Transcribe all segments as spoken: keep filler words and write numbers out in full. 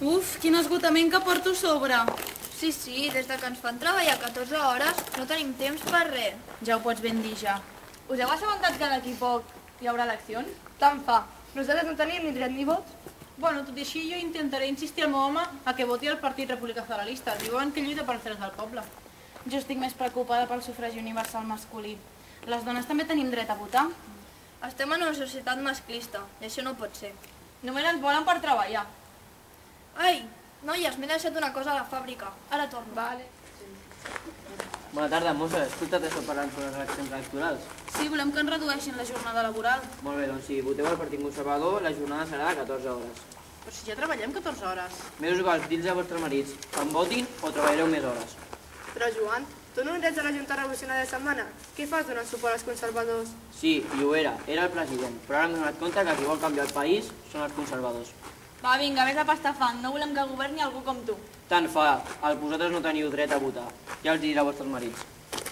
Uf, quin esgotament que porto a sobre. Sí, sí, des que ens fan treballar catorze hores no tenim temps per res. Ja ho pots ben dir, ja. Us heu assabentat que d'aquí poc hi haurà eleccions? Tant fa. Nosaltres no tenim ni dret ni vot. Bueno, tot i així jo intentaré insistir al meu home a que voti el Partit República Federalista. Diuen que lluita pels drets del poble. Jo estic més preocupada pel sufragi universal masculí. Les dones també tenim dret a votar? Estem en una societat masclista i això no pot ser. Només ens volen per treballar. Ai, noies, m'he deixat una cosa a la fàbrica. Ara torno. Vale. Bona tarda, mossa. He escoltat això parlant sobre les eleccions electorals. Sí, volem que ens redueixin la jornada laboral. Molt bé, doncs si voteu al Partit Conservador, la jornada serà de catorze hores. Però si ja treballem catorze hores. M'he igual, dits a vostres marits, que em votin o treballareu més hores. Però, Joan, tu no ets a la Junta Revolucionària de Setmana? Què fas donant suport als conservadors? Sí, i ho era, era el president, però ara m'he donat compte que qui vol canviar el país són els conservadors. Va, vinga, vés a pastar fang. No volem que governi algú com tu. Tant fa, el vosaltres no teniu dret a votar. Ja els diré a vostres marits.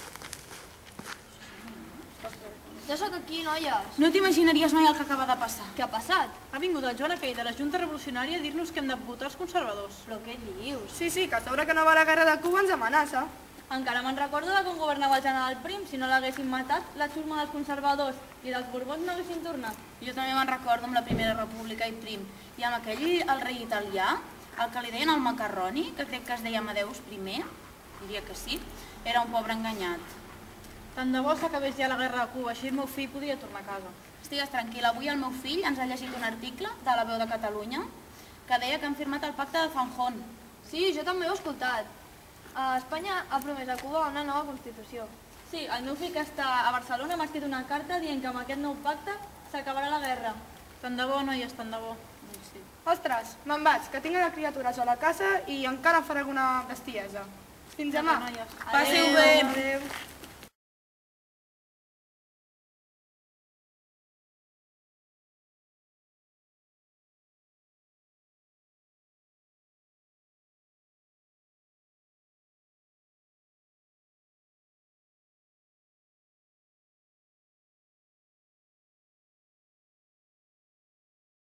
Ja sóc aquí, noies. No t'imaginaries mai el que acaba de passar. Què ha passat? Ha vingut el Joan aquell de la Junta Revolucionària a dir-nos que hem de votar els conservadors. Però què dius? Sí, sí, que a sobre que no va la guerra de Cuba ens amenaça. Encara me'n recordo de com governava el general Prim. Si no l'haguessin matat, la xurma dels conservadors i dels Borbons no haguessin tornat. Jo també me'n recordo amb la Primera República i Prim. I amb aquell, el rei italià, el que li deien el Macarroni, que crec que es deia Amadeus primer, diria que sí, era un pobre enganyat. Tant de bo s'acabés ja la guerra de Cuba, així el meu fill podria tornar a casa. Estigues tranquil, avui el meu fill ens ha llegit un article de La Veu de Catalunya que deia que han firmat el pacte de Fanjón. Sí, jo també ho he escoltat. A Espanya ha promès a Cuba una nova Constitució. Sí, el meu fill que està a Barcelona m'ha escrit una carta dient que amb aquest nou pacte s'acabarà la guerra. Tant de bo, noies, tant de bo. Sí. Ostres, me'n vaig, que tinc la criatura sola a casa i encara em faré alguna bestiesa. Fins demà. Noies. Passeu bé. Adéu.